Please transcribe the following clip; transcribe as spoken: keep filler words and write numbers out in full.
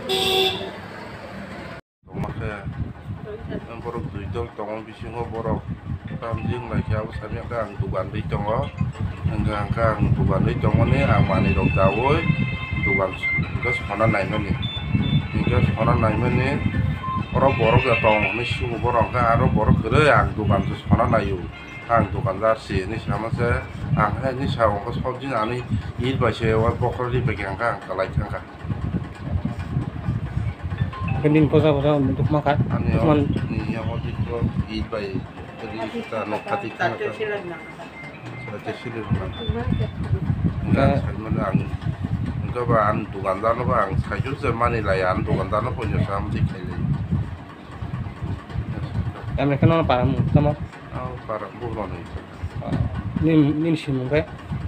Tomake ang borok duidol tongon bisingo borok kamjing laikyaw samyak ang tuban di tongo hingga ang tuban di tongo ni ang mani dok dawoy tuban gas hona naimo ni gas hona naimo ni oro borok ya tong ni su borok ka aro borok kere ang tuban gas hona nayo ang dukandar si ni sama se ang he ni sawong ko sobji ani il ba se wa bokor di pegang ka kalai ka Kenin posa posa untuk makan. Ani Cuman ni yang mau dikro il ba jadi kita no kati ka sa tesil na enggak saya menang enggak ba an dukandar no ba ang sayur semani la ya an dukandar no punya sam di kele kami kenal para mu sama. au para buron ni Nin nin simu kai.